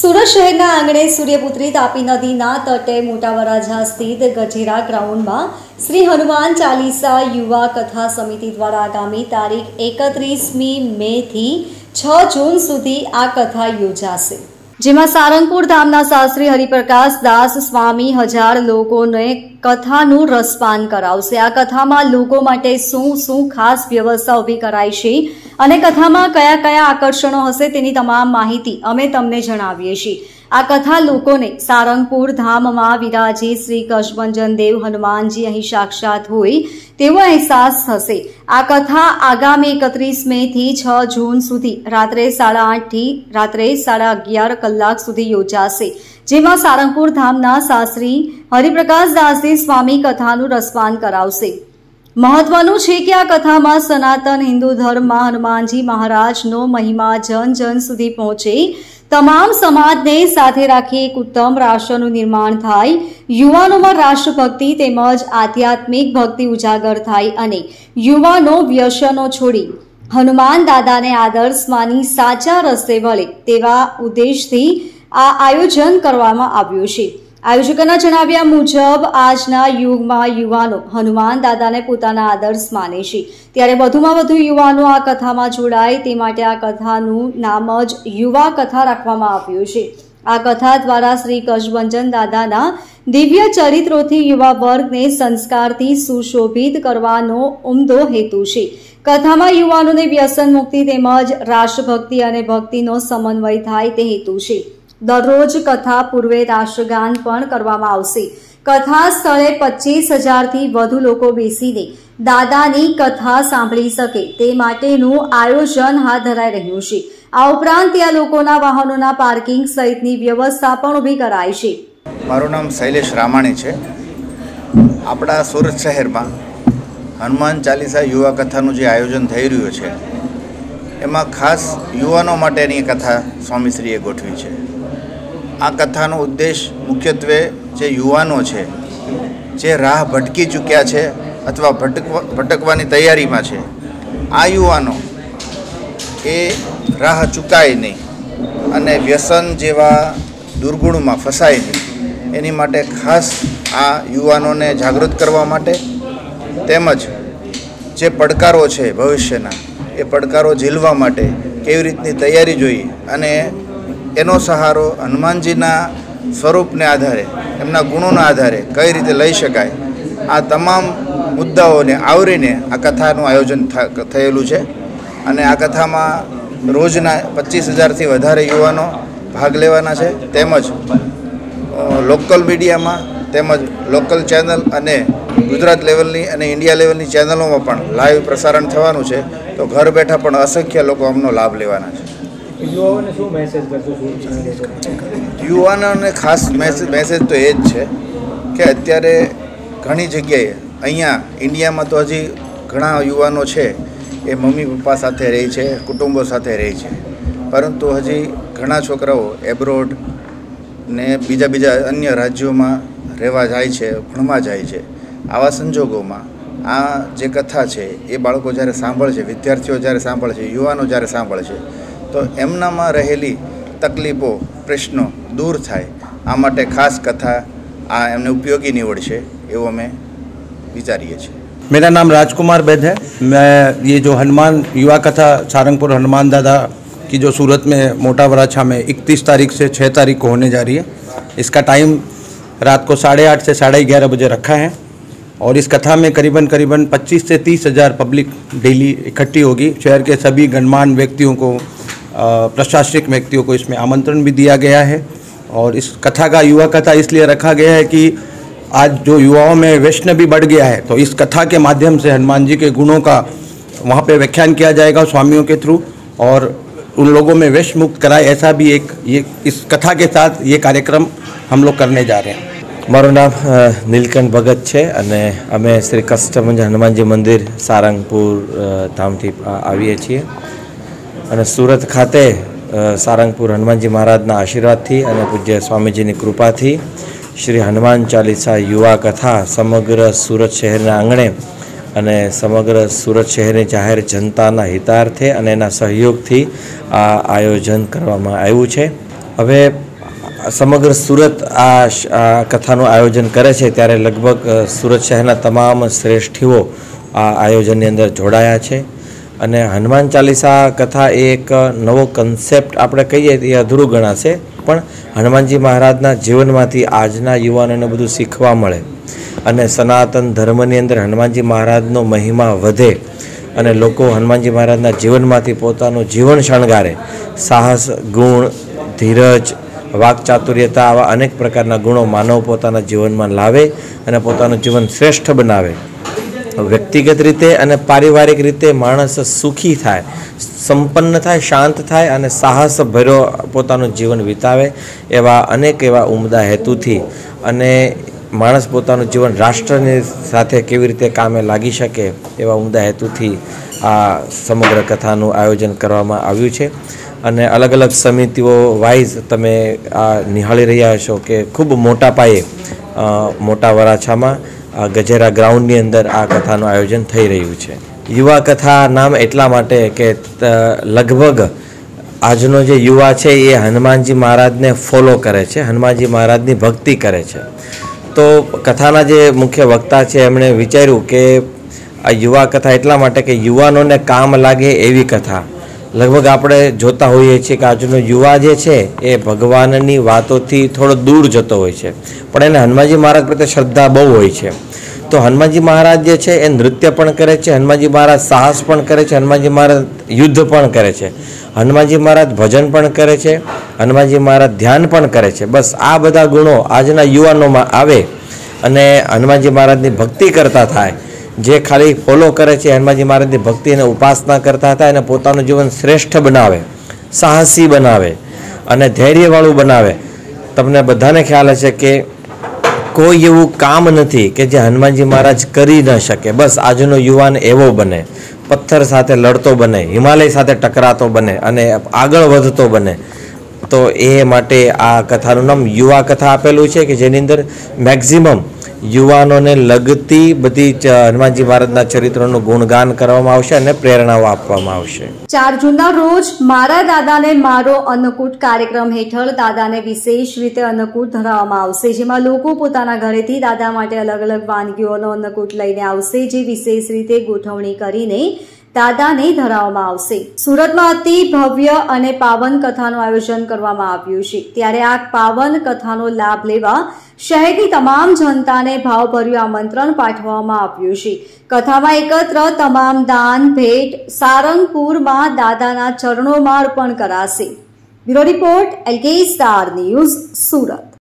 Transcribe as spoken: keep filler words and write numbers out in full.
સુરત શહેરના આંગણે સૂર્યપુત્રી તાપી નદીના તટે મોટા વરાજા સ્થિત ગઢેરા ગ્રાઉન્ડમાં શ્રી હનુમાન ચાલીસા યુવા કથા સમિતિ દ્વારા આગામી તારીખ એકત્રીસમી મે થી છ જૂન સુધી આ કથા યોજાશે, જેમાં સારંગપુર ધામના શાસ્ત્રી હરિપ્રકાશ દાસ સ્વામી હજાર લોકોને કથાનું રસપાન કરાવશે। આ કથામાં લોકો માટે શું શું ખાસ વ્યવસ્થા ઊભી કરાઈ છે અને કથામાં કયા કયા આકર્ષણો હશે તેની તમામ માહિતી અમે તમને જણાવીએ છીએ। આ કથા લોકોને સારંગપુર ધામમાં વિરાજી શ્રી કષ્મંજન દેવ હનુમાનજી અહીં સાક્ષાત હોય તેવો અહેસાસ થશે। આ કથા આગામી એકત્રીસ મે થી છ જૂન સુધી રાત્રે સાડા આઠ થી રાત્રે સાડા અગિયાર કલાક સુધી યોજાશે, જેમાં સારંગપુર ધામના શાસ્ત્રી હરિપ્રકાશ દાસજી સ્વામી કથાનું રસપાન કરાવશે। મહત્વનું છે કે આ કથામાં સનાતન હિન્દુ ધર્મમાં હનુમાનજી મહારાજનો મહિમા જન જન સુધી પહોંચે, તમામ સમાજને સાથે રાખી એક ઉત્તમ રાષ્ટ્રનું નિર્માણ થાય, યુવાનોમાં રાષ્ટ્રભક્તિ તેમજ આધ્યાત્મિક ભક્તિ ઉજાગર થાય અને યુવાનો વ્યસનો છોડી હનુમાન દાદાને આદર્શ માની સાચા રસ્તે વળે તેવા ઉદ્દેશથી આ આયોજન કરવામાં આવ્યું છે। આયોજકોના જણાવ્યા મુજબ આજના યુગમાં યુવાનો હનુમાન દાદાને પોતાના આદર્શ માને છે, ત્યારે વધુમાં વધુ યુવાનો આ કથામાં જોડાય તે માટે આ કથાનું નામ જ યુવા કથા રાખવામાં આવ્યું છે। આ કથા દ્વારા શ્રી કષ્મંજન દાદાના દિવ્ય ચરિત્રોથી યુવા વર્ગને સંસ્કારથી સુશોભિત કરવાનો ઉમદો હેતુ છે। કથામાં યુવાનોને વ્યસન મુક્તિ તેમજ રાષ્ટ્રભક્તિ અને ભક્તિનો સમન્વય થાય તે હેતુ છે। દરરોજ કથા પૂર્વે રાષ્ટ્રગાન પણ કરવામાં આવશે। કથા સ્થળે પચીસ હજારથી વધુ લોકો બેસીને દાદાની કથા સાંભળી શકે તે માટેનું આયોજન હાથ ધરાઈ રહ્યું છે। આ ઉપરાંત ત્યાં લોકોના વાહનોના પાર્કિંગ સહિતની વ્યવસ્થા પણ ઊભી કરાઈ છે। મારું નામ શૈલેષ રામાણી છે। આપણા સુરત શહેરમાં હનુમાન ચાલીસા યુવા કથાનું જે આયોજન થઈ રહ્યું છે એમાં ખાસ યુવાનો માટેની કથા સ્વામીશ્રીએ ગોઠવી છે। આ કથાનો ઉદ્દેશ મુખ્યત્વે જે યુવાનો છે જે રાહ ભટકી ચૂક્યા છે અથવા ભટકવા ભટકવાની તૈયારીમાં છે, આ યુવાનો એ રાહ ચૂકાય નહીં અને વ્યસન જેવા દુર્ગુણમાં ફસાય નહીં એની માટે ખાસ આ યુવાનોને જાગૃત કરવા માટે તેમજ જે પડકારો છે ભવિષ્યના એ પડકારો ઝીલવા માટે કેવી રીતની તૈયારી જોઈએ અને એનો સહારો હનુમાનજીના સ્વરૂપને આધારે એમના ગુણોના આધારે કઈ રીતે લઈ શકાય, આ તમામ મુદ્દાઓને આવરીને આ કથાનું આયોજન થયેલું છે। અને આ કથામાં રોજના પચીસ હજારથી વધારે યુવાનો ભાગ લેવાના છે, તેમજ લોકલ મીડિયામાં તેમજ લોકલ ચેનલ અને ગુજરાત લેવલની અને ઇન્ડિયા લેવલની ચેનલોમાં પણ લાઈવ પ્રસારણ થવાનું છે, તો ઘર બેઠા પણ અસંખ્ય લોકો આમનો લાભ લેવાના છે। યુવાઓને શું મેસેજ કરશો? યુવાનોને ખાસ મેસેજ મેસેજ તો એ જ છે કે અત્યારે ઘણી જગ્યાએ અહીંયા ઇન્ડિયામાં તો હજી ઘણા યુવાનો છે એ મમ્મી પપ્પા સાથે રહે છે, કુટુંબો સાથે રહે છે, પરંતુ હજી ઘણા છોકરાઓ એબ્રોડ ને બીજા બીજા અન્ય રાજ્યોમાં રહેવા જાય છે, ભણવા જાય છે। આવા સંજોગોમાં આ જે કથા છે એ બાળકો જ્યારે સાંભળશે, વિદ્યાર્થીઓ જ્યારે સાંભળશે, યુવાનો જ્યારે સાંભળશે તો એમનામાં રહેલી તકલીફો, પ્રશ્નો दूर थाय। आ माटे खास कथा आ एमने उपयोगी निवड़शे एवं अमे विचारीए छे। मेरा नाम राजकुमार बैद है। मैं ये जो हनुमान युवा कथा सारंगपुर हनुमान दादा की जो सूरत में मोटा वराछा में इकतीस तारीख से छः तारीख को होने जा रही है, इसका टाइम रात को साढ़े आठ से साढ़े ग्यारह बजे रखा है और इस कथा में करीबन करीबन पच्चीस से तीस हज़ार पब्लिक डेली इकट्ठी होगी। शहर के सभी गणमान्य व्यक्तियों को, प्रशासनिक व्यक्तियों को इसमें आमंत्रण भी दिया गया है। और इस कथा का युवा कथा इसलिए रखा गया है कि आज जो युवाओं में वैष्णव भी बढ़ गया है, तो इस कथा के माध्यम से हनुमान जी के गुणों का वहाँ पे व्याख्यान किया जाएगा स्वामियों के थ्रू और उन लोगों में वैश्य मुक्त कराए, ऐसा भी एक ये इस कथा के साथ ये कार्यक्रम हम लोग करने जा रहे हैं। मारू नाम नीलकंठ भगत है अने अमे श्री कष्टमंजन हनुमानजी मंदिर सारंगपुर धामथी आवीए छीए अने सूरत खाते सारंगपुर हनुमानजी महाराजना आशीर्वादथी अने पूज्य स्वामीजीनी कृपाथी श्री हनुमान चालीसा युवा कथा समग्र सूरत शहरना आंगणे अने समग्र सूरत शहर जाहिर जनताना हितार्थे अने एना सहयोगथी आ आयोजन करवामां आव्युं छे। हवे સમગ્ર સુરત આ શ- આ કથાનું આયોજન કરે છે ત્યારે લગભગ અ, સુરત શહેરના તમામ શ્રેષ્ઠીઓ આ આયોજનની અંદર જોડાયા છે અને હનુમાન ચાલીસા કથા એ એક નવો કન્સેપ્ટ આપણે કહીએ તો એ અધૂરું ગણાશે, પણ હનુમાનજી મહારાજના જીવનમાંથી આજના યુવાનોને બધું શીખવા મળે અને સનાતન ધર્મની અંદર હનુમાનજી મહારાજનો મહિમા વધે અને લોકો હનુમાનજી મહારાજના જીવનમાંથી પોતાનું જીવન શણગારે. સાહસ, ગુણ, ધીરજ, વાકચાતુર્યતા આવા અનેક પ્રકારના ગુણો માનવ પોતાના જીવનમાં લાવે અને પોતાનું જીવન શ્રેષ્ઠ બનાવે. વ્યક્તિગત રીતે અને પારિવારિક રીતે માણસ સુખી થાય, સંપન્ન થાય, શાંત થાય અને સાહસ ભર્યો પોતાનું જીવન વિતાવે એવા અનેક એવા ઉમદા હેતુથી અને માણસ પોતાનું જીવન રાષ્ટ્રની સાથે કેવી રીતે કામે લાગી શકે એવા ઉમદા હેતુથી આ સમગ્ર કથાનું આયોજન કરવામાં આવ્યું છે અને અલગ અલગ સમિતિઓ વાઇઝ તમે આ નિહાળી રહ્યા છો કે ખૂબ મોટા પાયે અ, મોટા વરાછામાં આ ગજેરા ગ્રાઉન્ડની અંદર આ કથાનું આયોજન થઈ રહ્યું છે. યુવા કથા નામ એટલા માટે કે ત- લગભગ આજનો જે યુવા છે એ હનુમાનજી મહારાજને ફોલો કરે છે, હનુમાનજી મહારાજની ભક્તિ કરે છે. તો કથાના જે મુખ્ય વક્તા છે એમણે વિચાર્યું કે આ યુવા કથા એટલા માટે કે યુવાનોને કામ લાગે એવી કથા. લગભગ આપણે જોતા હોઈએ છીએ કે આજનો યુવા જે છે એ ભગવાનની વાતોથી થોડો દૂર જતો હોય છે, પણ એને હનુમાનજી મહારાજ પ્રત્યે શ્રદ્ધા બહુ હોય છે. તો હનુમાનજી મહારાજ જે છે એ નૃત્ય પણ કરે છે, હનુમાનજી મહારાજ સાહસ પણ કરે છે, હનુમાનજી મહારાજ યુદ્ધ પણ કરે છે, હનુમાનજી મહારાજ ભજન પણ કરે છે, હનુમાનજી મહારાજ ધ્યાન પણ કરે છે. બસ આ બધા ગુણો આજના યુવાનોમાં આવે અને હનુમાનજી મહારાજની ભક્તિ કરતા થાય. જે ખાલી ફોલો કરે છે હનુમાનજી મહારાજની ભક્તિ અને ઉપાસના કરતા હતા અને પોતાનું જીવન શ્રેષ્ઠ બનાવે, સાહસી બનાવે અને ધૈર્યવાળું બનાવે. તમને બધાને ખ્યાલ હશે કે કોઈ એવું કામ નથી કે જે હનુમાનજી મહારાજ કરી ન શકે. બસ આજનો યુવાન એવો બને, પથ્થર સાથે લડતો બને, હિમાલય સાથે ટકરાતો બને અને આગળ વધતો બને. તો એ માટે આ કથાનું નામ યુવા કથા આપેલું છે કે જેની અંદર મેક્ઝિમમ યુવાનોને લગતી બધી જ હનુમાનજી મહારાજના ચરિત્રોનું ગુણગાન કરવામાં આવશે અને પ્રેરણાઓ આપવામાં આવશે. ચાર જૂનના રોજ મારા દાદાને મારો અન્નકૂટ કાર્યક્રમ હેઠળ દાદાને વિશેષ રીતે અન્નકૂટ ધરાવવામાં આવશે, જેમાં લોકો પોતાના ઘરેથી દાદા માટે અલગ અલગ વાનગીઓનો અન્નકૂટ લઈને આવશે, જે વિશેષ રીતે ગોઠવણી કરીને દાદાને ધરાવવામાં આવશે. સુરતમાં અતિ ભવ્ય અને પાવન કથાનું આયોજન કરવામાં આવ્યું છે, ત્યારે આ પાવન કથાનો લાભ લેવા શહેરની તમામ જનતાને ભાવભર્યું આમંત્રણ પાઠવવામાં આવ્યું છે. કથામાં એકત્ર તમામ દાન ભેટ સારંગપુરમાં દાદાના ચરણોમાં અર્પણ કરાશે. Bureau report, LK star news, Surat.